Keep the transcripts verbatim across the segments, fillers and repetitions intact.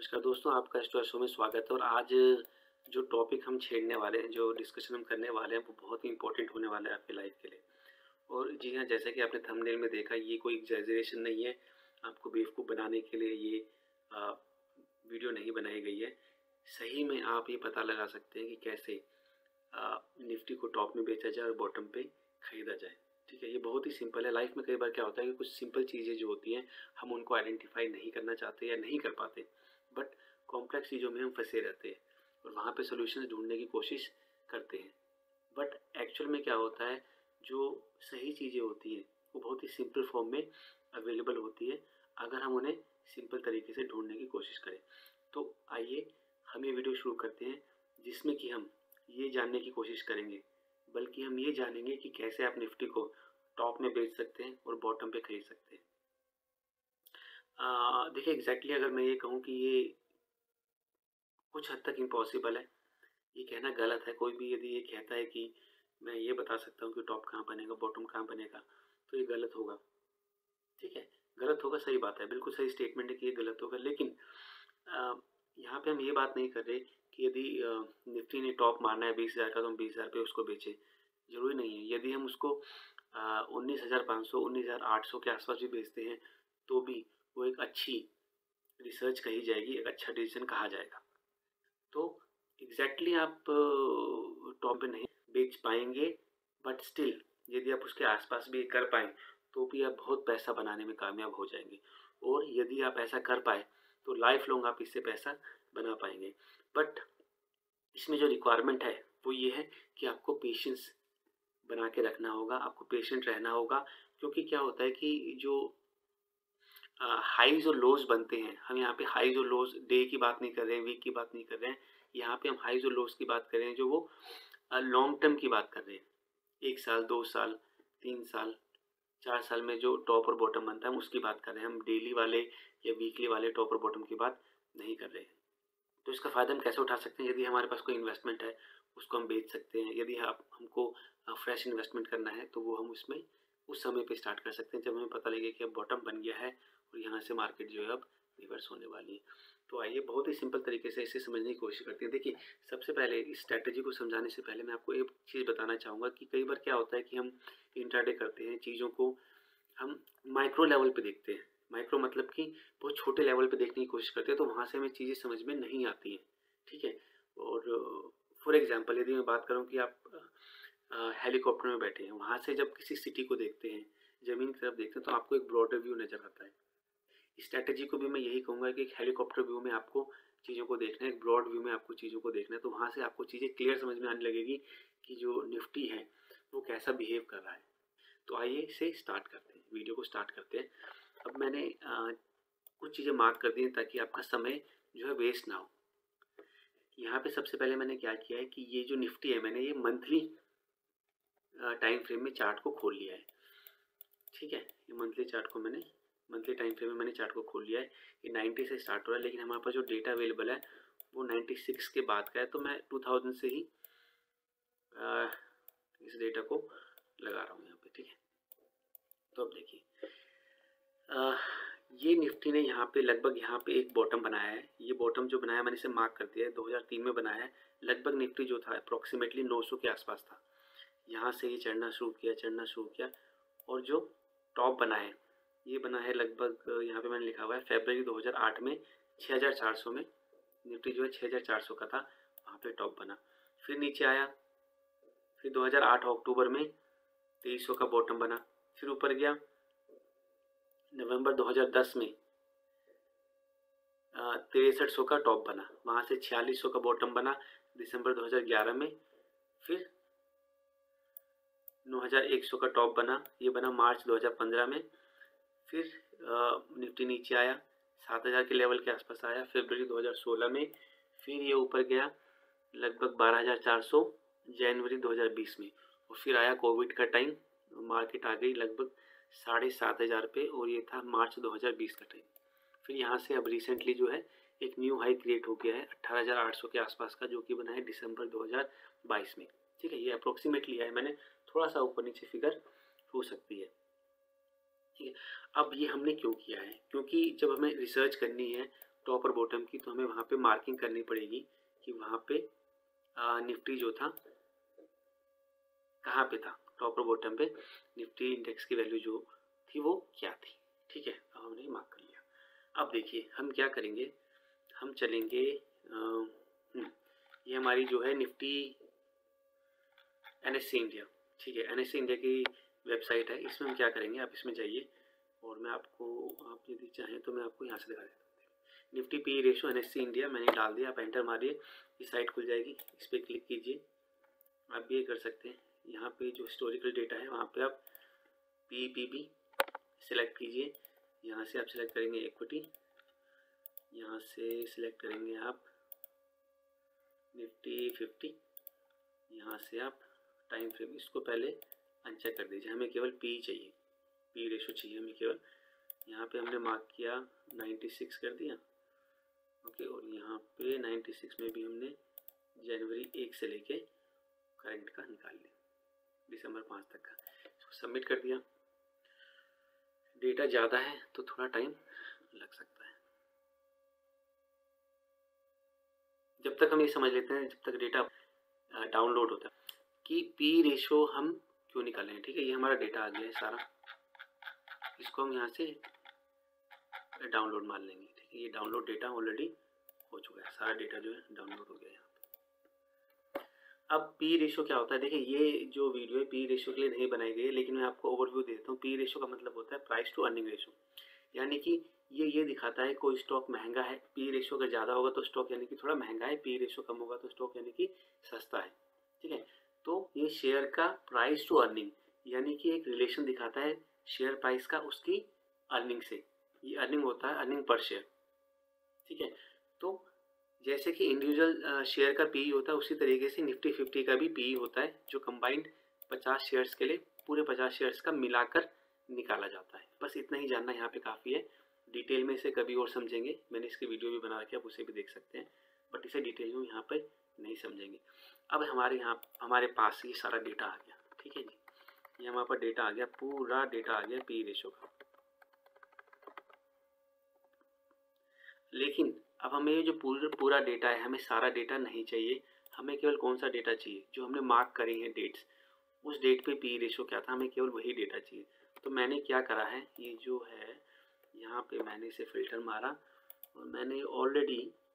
नमस्कार दोस्तों, आपका स्टोर शो में स्वागत है। और आज जो टॉपिक हम छेड़ने वाले हैं, जो डिस्कशन हम करने वाले हैं, वो बहुत ही इंपॉर्टेंट होने वाला है आपकी लाइफ के लिए। और जी हाँ, जैसा कि आपने थंबनेल में देखा, ये कोई एग्जैजरेशन नहीं है, आपको बेवकूफ़ बनाने के लिए ये आ, वीडियो नहीं बनाई गई है। सही में आप ये पता लगा सकते हैं कि कैसे आ, निफ्टी को टॉप में बेचा जाए और बॉटम पे खरीदा जाए। ठीक है, ये बहुत ही सिंपल है। लाइफ में कई बार क्या होता है कि कुछ सिंपल चीज़ें जो होती हैं, हम उनको आइडेंटिफाई नहीं करना चाहते या नहीं कर पाते, बट कॉम्प्लेक्स चीज़ों में हम फंसे रहते हैं और वहाँ पे सॉल्यूशंस ढूंढने की कोशिश करते हैं। बट एक्चुअल में क्या होता है, जो सही चीज़ें होती हैं वो बहुत ही सिंपल फॉर्म में अवेलेबल होती है, अगर हम उन्हें सिंपल तरीके से ढूंढने की कोशिश करें। तो आइए हम ये वीडियो शुरू करते हैं, जिसमें कि हम ये जानने की कोशिश करेंगे, बल्कि हम ये जानेंगे कि कैसे आप निफ्टी को टॉप में बेच सकते हैं और बॉटम पे खरीद सकते हैं। आ, देखिए एग्जैक्टली अगर मैं ये कहूँ कि ये कुछ हद तक इम्पॉसिबल है, ये कहना गलत है। कोई भी यदि ये कहता है कि मैं ये बता सकता हूँ कि टॉप कहाँ बनेगा, बॉटम कहाँ बनेगा, तो ये गलत होगा। ठीक है, गलत होगा, सही बात है, बिल्कुल सही स्टेटमेंट है कि ये गलत होगा। लेकिन आ, यहाँ पे हम ये बात नहीं कर रहे कि यदि निफ्टी ने टॉप मारना है बीस हज़ार का तो हम बीस हज़ार पे उसको बेचें। जरूरी नहीं है। यदि हम उसको उन्नीस हज़ार पाँच सौ उन्नीस हज़ार आठ सौ के आसपास भी बेचते हैं तो भी वो एक अच्छी रिसर्च कही जाएगी, एक अच्छा डिसीजन कहा जाएगा। तो एग्जैक्टली exactly आप टॉप पे नहीं बेच पाएंगे, बट स्टिल यदि आप उसके आसपास भी कर पाए तो भी आप बहुत पैसा बनाने में कामयाब हो जाएंगे। और यदि आप ऐसा कर पाए तो लाइफ लॉन्ग आप इससे पैसा बना पाएंगे। बट इसमें जो रिक्वायरमेंट है वो ये है कि आपको पेशेंस बना के रखना होगा, आपको पेशेंट रहना होगा। क्योंकि क्या होता है कि जो हाईज और लोज बनते हैं, हम यहाँ पे हाईज और लोज डे की बात नहीं कर रहे हैं, वीक की बात नहीं कर रहे हैं, यहाँ पे हम हाईज और लोज की बात कर रहे हैं, जो वो लॉन्ग टर्म की बात कर रहे हैं। एक साल, दो साल, तीन साल, चार साल में जो टॉप और बॉटम बनता है हम उसकी बात कर रहे हैं। हम डेली वाले या वीकली वाले टॉप और बॉटम की बात नहीं कर रहे हैं। तो इसका फ़ायदा हम कैसे उठा सकते हैं? यदि हमारे पास कोई इन्वेस्टमेंट है उसको हम बेच सकते हैं। यदि आप हमको फ्रेश इन्वेस्टमेंट करना है तो वो हम उसमें उस समय पे स्टार्ट कर सकते हैं जब हमें पता लगे कि अब बॉटम बन गया है और यहाँ से मार्केट जो है अब रिवर्स होने वाली है। तो आइए बहुत ही सिंपल तरीके से इसे समझने की कोशिश करते हैं। देखिए, सबसे पहले इस स्ट्रैटेजी को समझाने से पहले मैं आपको एक चीज़ बताना चाहूँगा कि कई बार क्या होता है कि हम इंट्राडे करते हैं, चीज़ों को हम माइक्रो लेवल पे देखते हैं। माइक्रो मतलब कि बहुत छोटे लेवल पे देखने की कोशिश करते हैं, तो वहाँ से हमें चीज़ें समझ में नहीं आती हैं। ठीक है, और फॉर एग्जांपल यदि मैं बात करूँ कि आप हेलीकॉप्टर में बैठे हैं, वहाँ से जब किसी सिटी को देखते हैं, ज़मीन की तरफ देखते हैं, तो आपको एक ब्रॉडर व्यू नज़र आता है। स्ट्रैटेजी को भी मैं यही कहूँगा कि एक हेलीकॉप्टर व्यू में आपको चीज़ों को देखना है, एक ब्रॉड व्यू में आपको चीज़ों को देखना है। तो वहाँ से आपको चीज़ें क्लियर समझ में आने लगेगी कि जो निफ्टी है वो कैसा बिहेव कर रहा है। तो आइए इसे स्टार्ट करते हैं, वीडियो को स्टार्ट करते हैं। अब मैंने आ, कुछ चीज़ें मार्क कर दी हैं ताकि आपका समय जो है वेस्ट ना हो। यहाँ पे सबसे पहले मैंने क्या किया है कि ये जो निफ्टी है, मैंने ये मंथली टाइम फ्रेम में चार्ट को खोल लिया है। ठीक है, ये मंथली चार्ट को मैंने मंथली टाइम फ्रेम में मैंने चार्ट को खोल लिया है। ये नाइन्टी से स्टार्ट हो रहा है, लेकिन हमारे पास जो डेटा अवेलेबल है वो नाइन्टी सिक्स के बाद का है, तो मैं टू थाउज़ेंड से ही आ, इस डेटा को लगा रहा हूँ यहाँ पे। ठीक है, तो अब देखिए ये निफ्टी ने यहाँ पे लगभग यहाँ पे एक बॉटम बनाया है। ये बॉटम जो बनाया मैंने इसे मार्क कर दिया है, दो हज़ार तीन में बनाया है। लगभग निफ्टी जो था अप्रोक्सीमेटली नौ सौ के आसपास था। यहाँ से ये चढ़ना शुरू किया चढ़ना शुरू किया और जो टॉप बना है ये बना है लगभग, यहाँ पे मैंने लिखा हुआ है फरवरी दो हज़ार आठ में छः हज़ार चार सौ में निफ्टी जो है छः हज़ार चार सौ का था, वहाँ पे टॉप बना, फिर नीचे आया, फिर दो हज़ार आठ अक्टूबर में तेईस सौ का बॉटम बना, फिर ऊपर गया, नवंबर दो हज़ार दस में तिरसठ सौ का टॉप बना, वहाँ से छियालीस सौ का बॉटम बना दिसंबर दो हज़ार ग्यारह में, फिर नौ हज़ार एक सौ का टॉप बना, ये बना मार्च दो हज़ार पंद्रह में, फिर निफ्टी नीचे आया, सात हज़ार के लेवल के आसपास आया फरवरी दो हज़ार सोलह में, फिर ये ऊपर गया लगभग बारह हज़ार चार सौ जनवरी दो हज़ार बीस में, और फिर आया कोविड का टाइम, मार्केट आ गई लगभग साढ़े सात हज़ार पे, और ये था मार्च दो हज़ार बीस का टाइम। फिर यहाँ से अब रिसेंटली जो है एक न्यू हाई क्रिएट हो गया है अट्ठारह हज़ार आठ सौ के आसपास का, जो कि बना है दिसंबर दो हज़ार बाईस में। ठीक है, ये अप्रोक्सीमेटली है, मैंने थोड़ा सा ऊपर नीचे फिगर हो सकती है। ठीक है, अब ये हमने क्यों किया है? क्योंकि जब हमें रिसर्च करनी है टॉप और बॉटम की, तो हमें वहाँ पे मार्किंग करनी पड़ेगी कि वहाँ पे निफ्टी जो था कहाँ पे था, टॉप और बॉटम पे निफ्टी इंडेक्स की वैल्यू जो थी वो क्या थी। ठीक है, अब हमने मार्क कर लिया। अब देखिए हम क्या करेंगे, हम चलेंगे आ, ये हमारी जो है निफ्टी एनएससी इंडिया, ठीक है, एनएससी इंडिया की वेबसाइट है। इसमें हम क्या करेंगे, आप इसमें जाइए और मैं आपको, आप यदि चाहें तो मैं आपको यहाँ से दिखा देता हूँ। Nifty P ratio NSC India मैंने डाल दिया, आप एंटर मारिए, इस साइट खुल जाएगी, इस पर क्लिक कीजिए। आप भी ये कर सकते हैं, यहाँ पे जो हिस्टोरिकल डेटा है वहाँ पे आप पी पी बी सिलेक्ट कीजिए। यहाँ से आप सिलेक्ट करेंगे इक्विटी, यहाँ से सिलेक्ट करेंगे आप निफ्टी फिफ्टी, यहाँ से आप टाइम फ्रेम, इसको पहले अनचेक कर दीजिए, हमें केवल पी चाहिए, पी रेशो चाहिए हमें केवल। यहाँ पे हमने मार्क किया छियानवे कर दिया, ओके, और यहाँ पे छियानवे में भी हमने जनवरी एक से लेके करंट का निकाल लिया, दिसंबर पाँच तक का, इसको सबमिट कर दिया। डेटा ज़्यादा है तो थोड़ा टाइम लग सकता है, जब तक हम ये समझ लेते हैं, जब तक डेटा डाउनलोड होता है कि पी रेशो हम क्यों निकालें। ठीक है, ये हमारा डेटा आ गया है सारा, इसको हम यहाँ से डाउनलोड मान लेंगे। ठीक है, ये डाउनलोड डेटा ऑलरेडी हो चुका है, सारा डेटा जो है डाउनलोड हो गया है। अब पी रेशो क्या होता है, देखिए ये जो वीडियो है पी रेशो के लिए नहीं बनाई गई है, लेकिन मैं आपको ओवरव्यू देता हूँ। पी रेशो का मतलब होता है प्राइस टू अर्निंग रेशो, यानी कि ये ये दिखाता है कोई स्टॉक महंगा है, पी रेशो अगर ज़्यादा होगा तो स्टॉक यानी कि थोड़ा महंगा है, पी रेशो कम होगा तो स्टॉक यानी कि सस्ता है। ठीक है, तो ये शेयर का प्राइस टू अर्निंग यानी कि एक रिलेशन दिखाता है शेयर प्राइस का उसकी अर्निंग से, ये अर्निंग होता है अर्निंग पर शेयर। ठीक है, तो जैसे कि इंडिविजुअल शेयर का पी होता है उसी तरीके से निफ्टी फिफ्टी का भी पी होता है, जो कंबाइंड पचास शेयर्स के लिए पूरे पचास शेयर्स का मिलाकर निकाला जाता है। बस इतना ही जानना यहाँ पे काफ़ी है, डिटेल में इसे कभी और समझेंगे, मैंने इसकी वीडियो भी बना रखी है, आप उसे भी देख सकते हैं, बट इसे डिटेल में यहाँ पे नहीं समझेंगे। अब हमारे यहाँ हमारे पास ये सारा डेटा आ गया। ठीक है जी, ये हमारे पास डेटा आ गया, पूरा डेटा आ गया पी रेशो का। लेकिन अब हमें ये जो पूरा पूरा डेटा है, हमें सारा डेटा नहीं चाहिए, हमें केवल कौन सा डेटा चाहिए, जो हमने मार्क करी है डेट्स, उस डेट पे पी रेशो क्या था, हमें केवल वही डेटा चाहिए। तो मैंने क्या करा है, ये जो है यहाँ पे मैंने इसे फिल्टर मारा और मैंने ऑलरेडी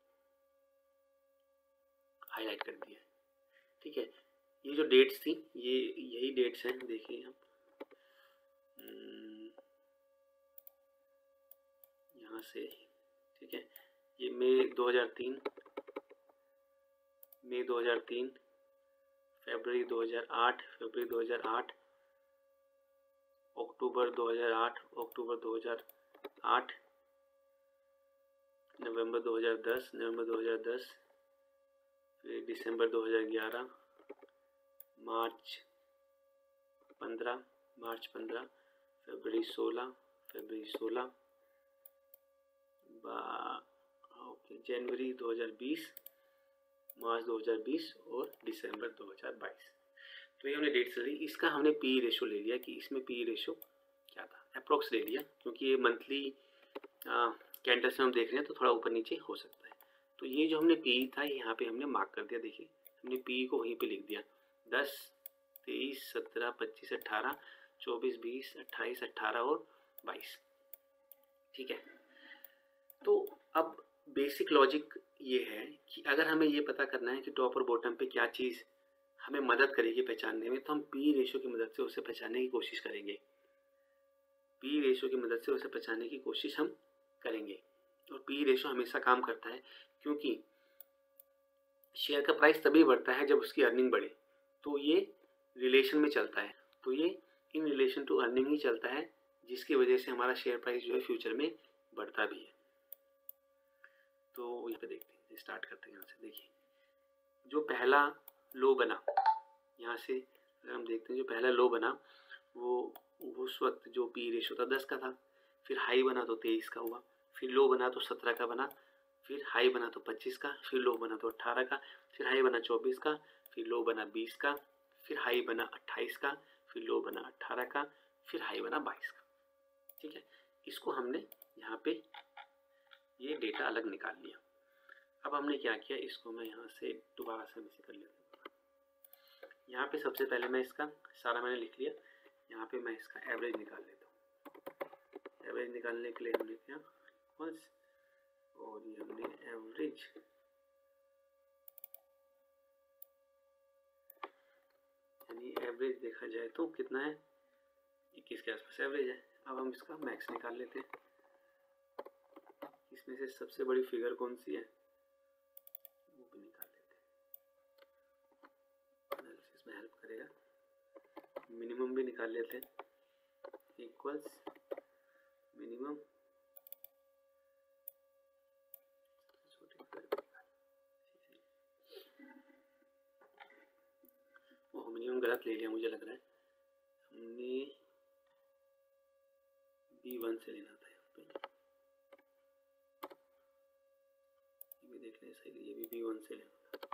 हाईलाइट कर दिया है। ठीक है, ये जो डेट्स थी ये यही डेट्स हैं, देखिए हम यहाँ से। ठीक है, ये मई दो हज़ार तीन, मई दो हज़ार तीन, फरवरी दो हज़ार आठ, फरवरी दो हज़ार आठ, अक्टूबर दो हज़ार आठ, अक्टूबर दो हज़ार आठ, नवंबर दो हज़ार दस, नवंबर दो हज़ार दस, फिर दिसंबर दो हज़ार ग्यारह, मार्च पंद्रह, मार्च पंद्रह, फरवरी सोलह, फरवरी सोलह, ओके, जनवरी दो हज़ार बीस, मार्च दो हज़ार बीस और दिसंबर दो हज़ार बाईस। तो ये हमने डेट्स ली, इसका हमने पी रेशो ले लिया कि इसमें पी रेशो क्या था, अप्रोक्स ले लिया, क्योंकि ये मंथली कैंडल्स में हम देख रहे हैं तो थोड़ा ऊपर नीचे हो सकता है। तो ये जो हमने पी था यहाँ पे हमने मार्क कर दिया, देखिए हमने पी को वहीं पे लिख दिया, दस, तेईस, सत्रह, पच्चीस, अट्ठारह, चौबीस, बीस, अट्ठाईस, अट्ठारह और बाईस। ठीक है, तो अब बेसिक लॉजिक ये है कि अगर हमें ये पता करना है कि टॉप और बॉटम पे क्या चीज़ हमें मदद करेगी पहचानने में, तो हम पी रेशो की मदद से उसे पहचानने की कोशिश करेंगे, पी रेशो की मदद से उसे पहचानने की कोशिश हम करेंगे। और पी रेशो हमेशा काम करता है, क्योंकि शेयर का प्राइस तभी बढ़ता है जब उसकी अर्निंग बढ़े, तो ये रिलेशन में चलता है, तो ये इन रिलेशन टू अर्निंग ही चलता है, जिसकी वजह से हमारा शेयर प्राइस जो है फ्यूचर में बढ़ता भी है। तो यहाँ पे देखते हैं, स्टार्ट करते हैं यहाँ से। देखिए जो पहला लो बना, यहाँ से अगर हम देखते हैं जो पहला लो बना वो उस वक्त जो पी रेशो था दस का था, फिर हाई बना तो तेईस का हुआ, फिर लो बना तो सत्रह का बना, फिर हाई बना तो पच्चीस का, फिर लो बना तो अट्ठारह का, फिर हाई बना चौबीस का, फिर लो बना बीस का, फिर हाई बना अट्ठाईस का, फिर लो बना अट्ठारह का, फिर हाई बना बाईस का। ठीक है, इसको हमने यहाँ पे ये डेटा अलग निकाल लिया। अब हमने क्या किया, इसको मैं यहाँ से दोबारा से मिस कर लेता हूँ। यहाँ पे सबसे पहले मैं इसका सारा मैंने लिख लिया, यहाँ पे मैं इसका एवरेज निकाल लेता हूँ। एवरेज निकालने के लिए हमने क्या बस, और ये हमने एवरेज यानी एवरेज देखा जाए तो कितना है, इक्कीस के आसपास एवरेज है। अब हम इसका मैक्स निकाल लेते हैं। इसमें से सबसे बड़ी फिगर कौन सी है वो भी निकाल लेते हैं, एनालिसिस में हेल्प करेगा। मिनिमम भी निकाल लेते हैं, इक्वल्स मिनिमम वो मिनिमम गलत ले लिया मुझे लग रहा है, हमने बी वन से लेना था यहाँ पे, ये भी देख लें सही, ये भी बी वन से लेना था।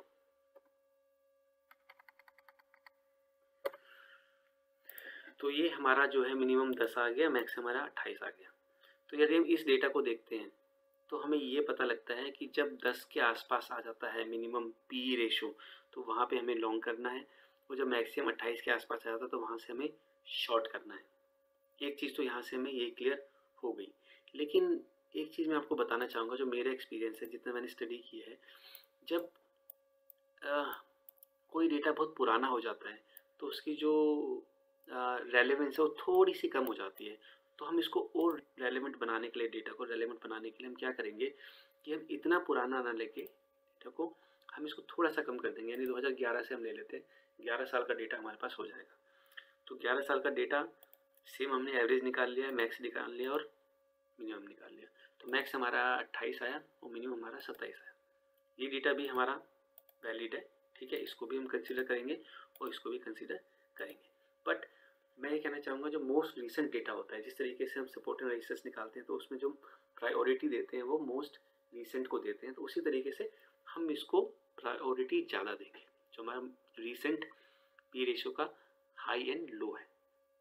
तो ये हमारा जो है मिनिमम दस आ गया, मैक्स हमारा अट्ठाईस आ गया। तो यदि हम इस डेटा को देखते हैं तो हमें ये पता लगता है कि जब दस के आसपास आ जाता है मिनिमम पी रेशो तो वहाँ पे हमें लॉन्ग करना है, और जब मैक्सिमम अट्ठाईस के आसपास आ जाता है तो वहाँ से हमें शॉर्ट करना है। एक चीज़ तो यहाँ से हमें ये क्लियर हो गई। लेकिन एक चीज़ मैं आपको बताना चाहूँगा जो मेरा एक्सपीरियंस है, जितना मैंने स्टडी की है, जब आ, कोई डेटा बहुत पुराना हो जाता है तो उसकी जो रेलेवेंस है वो थोड़ी सी कम हो जाती है। तो हम इसको और रेलेवेंट बनाने के लिए, डेटा को रेलेवेंट बनाने के लिए हम क्या करेंगे कि हम इतना पुराना ना लेके डेटा को हम इसको थोड़ा सा कम कर देंगे, यानी दो हज़ार ग्यारह से हम ले लेते हैं, ग्यारह साल का डेटा हमारे पास हो जाएगा। तो ग्यारह साल का डेटा सेम हमने एवरेज निकाल लिया, मैक्स निकाल लिया और मिनिमम निकाल लिया। तो मैक्स हमारा अट्ठाईस आया और मिनिमम हमारा सत्ताईस आया। ये डेटा भी हमारा वैलिड है, ठीक है, इसको भी हम कंसिडर करेंगे और इसको भी कंसिडर करेंगे। बट मैं ये कहना चाहूँगा जो मोस्ट रीसेंट डेटा होता है, जिस तरीके से हम सपोर्टिंग रेजिस्टेंस निकालते हैं तो उसमें जो प्रायोरिटी देते हैं वो मोस्ट रीसेंट को देते हैं, तो उसी तरीके से हम इसको प्रायोरिटी ज़्यादा देंगे। जो हमारा रीसेंट पी रेशियो का हाई एंड लो है,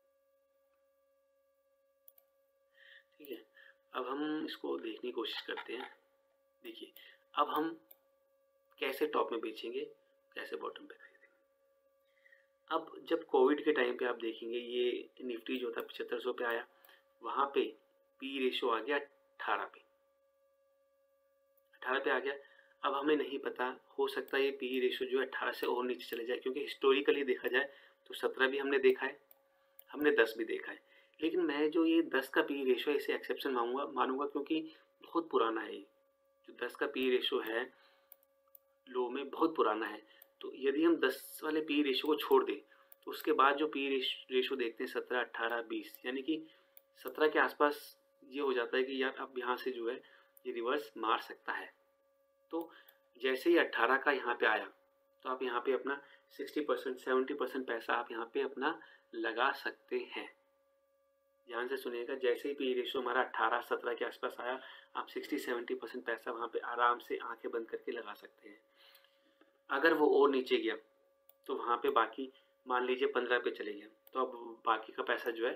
ठीक है। अब हम इसको देखने की कोशिश करते हैं। देखिए अब हम कैसे टॉप में बेचेंगे, कैसे बॉटम पे खरीदेंगे। अब जब कोविड के टाइम पे आप देखेंगे ये निफ्टी जो था पचहत्तर सौ पे आया, वहाँ पे पी रेशो आ गया अठारह पे, अठारह पे आ गया। अब हमें नहीं पता, हो सकता है ये पी रेशो जो है अठारह से और नीचे चले जाए, क्योंकि हिस्टोरिकली देखा जाए तो सत्रह भी हमने देखा है, हमने दस भी देखा है। लेकिन मैं जो ये दस का पी रेशो है इसे एक्सेप्शन मानूंगा मानूंगा क्योंकि बहुत पुराना है। ये जो दस का पी रेशो है लो में बहुत पुराना है। तो यदि हम दस वाले पी रेशो को छोड़ दें तो उसके बाद जो पी रेशो देखते हैं सत्रह, अट्ठारह, बीस, यानी कि सत्रह के आसपास ये हो जाता है कि यार अब यहाँ से जो है ये रिवर्स मार सकता है। तो जैसे ही अट्ठारह का यहाँ पे आया तो आप यहाँ पे अपना साठ परसेंट सत्तर परसेंट पैसा आप यहाँ पे अपना लगा सकते हैं। ध्यान से सुनिएगा, जैसे ही पी रेशो हमारा अट्ठारह सत्रह के आसपास आया आप साठ सत्तर परसेंट पैसा वहाँ पे आराम से आंखें बंद करके लगा सकते हैं। अगर वो और नीचे गया तो वहाँ पे बाकी मान लीजिए पंद्रह पे चले गया तो अब बाकी का पैसा जो है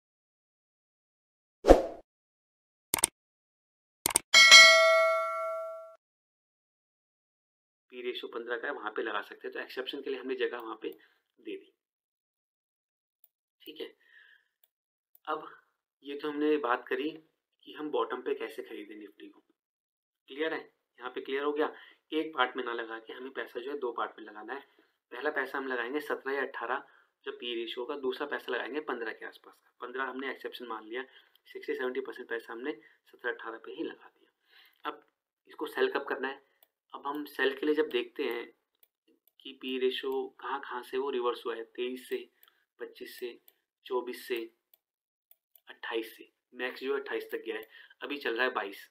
पी रेशो पंद्रह का है वहाँ पे लगा सकते हैं। तो एक्सेप्शन के लिए हमने जगह वहाँ पे दे दी, ठीक है। अब ये तो हमने बात करी कि हम बॉटम पे कैसे खरीदें निफ्टी को, क्लियर है, यहाँ पे क्लियर हो गया। एक पार्ट में ना लगा के हमें पैसा जो है दो पार्ट में लगाना है। पहला पैसा हम लगाएंगे सत्रह या अट्ठारह जो पी रेशियो का, दूसरा पैसा लगाएंगे पंद्रह के आसपास का। पंद्रह हमने एक्सेप्शन मान लिया, सिक्सटी सेवेंटी परसेंट पैसा हमने सत्रह अट्ठारह पे ही लगा दिया। अब इसको सेल कब करना है, अब हम सेल के लिए जब देखते हैं कि पी रेशियो कहाँ कहाँ से वो रिवर्स हुआ है, तेईस से, पच्चीस से, चौबीस से, अट्ठाईस से, मैक्स जो है अट्ठाईस तक गया है, अभी चल रहा है बाईस।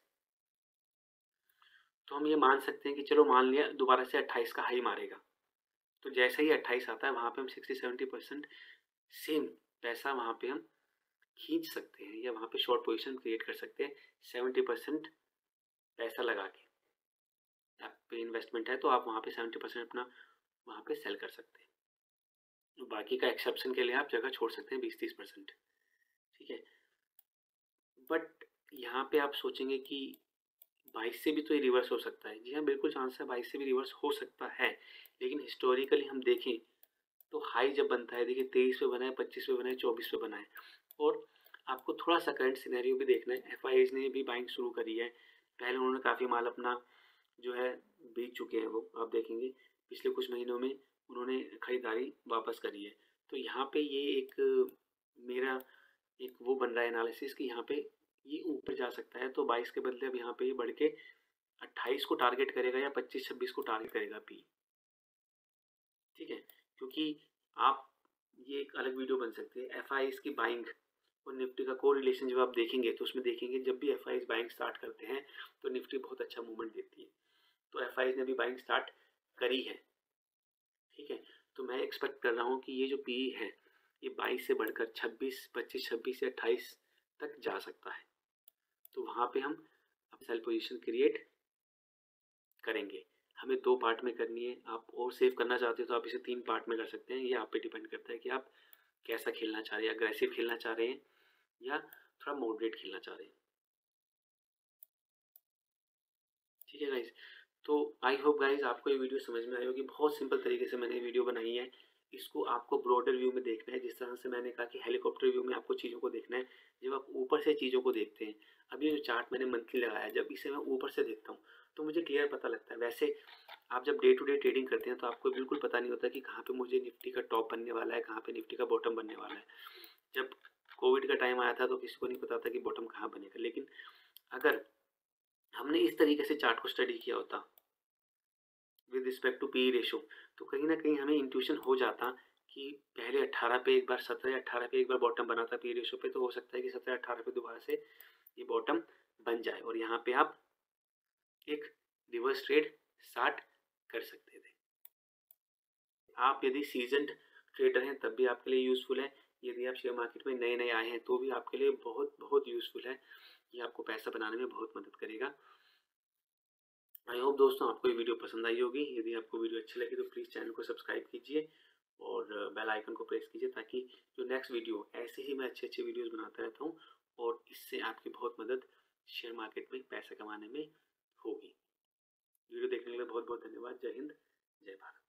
तो हम ये मान सकते हैं कि चलो मान लिया दोबारा से अट्ठाईस का हाई मारेगा, तो जैसे ही अट्ठाईस आता है वहाँ पे हम सिक्सटी सेवेंटी परसेंट सेम पैसा वहाँ पे हम खींच सकते हैं या वहाँ पे शॉर्ट पोजीशन क्रिएट कर सकते हैं। सेवेंटी परसेंट पैसा लगा के आप पे इन्वेस्टमेंट है तो आप वहाँ पे सेवेंटी परसेंट अपना वहाँ पे सेल कर सकते हैं। बाकी का एक्सेप्शन के लिए आप जगह छोड़ सकते हैं बीस तीस परसेंट, ठीक है। बट यहाँ पे आप सोचेंगे कि बाईस से भी तो ये रिवर्स हो सकता है। जी हाँ, बिल्कुल चांस है बाईस से भी रिवर्स हो सकता है, लेकिन हिस्टोरिकली हम देखें तो हाई जब बनता है, देखिए तेईस पे बना है, पच्चीस पे बना है, चौबीस पे बना है। और आपको थोड़ा सा करंट सिनेरियो भी देखना है। एफ आई ने भी बाइंग शुरू करी है। पहले उन्होंने काफ़ी माल अपना जो है बेच चुके हैं, वो आप देखेंगे पिछले कुछ महीनों में उन्होंने खरीदारी वापस करी है। तो यहाँ पे ये एक मेरा एक वो बन रहा है एनालिसिस कि यहाँ पे ये ऊपर जा सकता है। तो बाईस के बदले अब यहाँ पे ये बढ़ के अट्ठाईस को टारगेट करेगा या पच्चीस छब्बीस को टारगेट करेगा पी। ठीक है, क्योंकि आप ये एक अलग वीडियो बन सकती है एफ आई की बाइंग और निफ्टी का को रिलेशन। जब आप देखेंगे तो उसमें देखेंगे जब भी एफ आई बाइंग स्टार्ट करते हैं तो निफ्टी बहुत अच्छा मूवमेंट देती है। तो एफ आई ने भी बाइंग स्टार्ट करी है। ठीक है, तो मैं एक्सपेक्ट कर रहा हूँ कि ये जो पी है ये बाईस से बढ़कर छब्बीस पच्चीस छब्बीस या अट्ठाईस तक जा सकता है। तो वहाँ पे हम अपनी सेल पोजीशन क्रिएट करेंगे। हमें दो पार्ट में करनी है। आप और सेव करना चाहते हो तो आप इसे तीन पार्ट में कर सकते हैं। ये आप पे डिपेंड करता है कि आप कैसा खेलना चाह रहे हैं, अग्रेसिव खेलना चाह रहे हैं या थोड़ा मॉडरेट खेलना चाह रहे हैं। ठीक है गाइज, तो आई होप गाइज आपको ये वीडियो समझ में आई होगी। बहुत सिंपल तरीके से मैंने वीडियो बनाई है। इसको आपको ब्रॉडर व्यू में देखना है। जिस तरह से मैंने कहा कि हेलीकॉप्टर व्यू में आपको चीज़ों को देखना है। जब आप ऊपर से चीज़ों को देखते हैं, अब ये जो चार्ट मैंने मंथली लगाया है, जब इसे मैं ऊपर से देखता हूँ तो मुझे क्लियर पता लगता है। वैसे आप जब डे टू डे ट्रेडिंग करते हैं तो आपको बिल्कुल पता नहीं होता कि कहाँ पे मुझे निफ्टी का टॉप बनने वाला है, कहाँ पे निफ्टी का बॉटम बनने वाला है। जब कोविड का टाइम आया था तो किसी को नहीं पता था कि बॉटम कहाँ बनेगा। लेकिन अगर हमने इस तरीके से चार्ट को स्टडी किया होता with respect to P ratio, तो कहीं ना कहीं हमें इंट्यूशन हो जाता कि पहले अट्ठारह पे एक बार, सत्रह अट्ठारह पे एक बार बॉटम बना था पी रेशो पे, तो हो सकता है कि सत्रह अट्ठारह पे दोबारा से ये बॉटम बन जाए और यहाँ पे आप एक रिवर्स ट्रेड स्टार्ट कर सकते थे। आप यदि सीजनड ट्रेडर हैं तब भी आपके लिए यूज़फुल है। यदि आप शेयर मार्केट में नए नए आए हैं तो भी आपके लिए बहुत बहुत यूज़फुल है। ये आपको पैसा बनाने में बहुत मदद करेगा। आई होप दोस्तों आपको ये वीडियो पसंद आई होगी। यदि आपको वीडियो अच्छी लगी तो प्लीज़ चैनल को सब्सक्राइब कीजिए और बेल आइकन को प्रेस कीजिए ताकि जो नेक्स्ट वीडियो, ऐसे ही मैं अच्छे अच्छे वीडियोस बनाता रहता हूँ और इससे आपकी बहुत मदद शेयर मार्केट में पैसा कमाने में होगी। वीडियो देखने के लिए बहुत बहुत धन्यवाद। जय हिंद, जय भारत।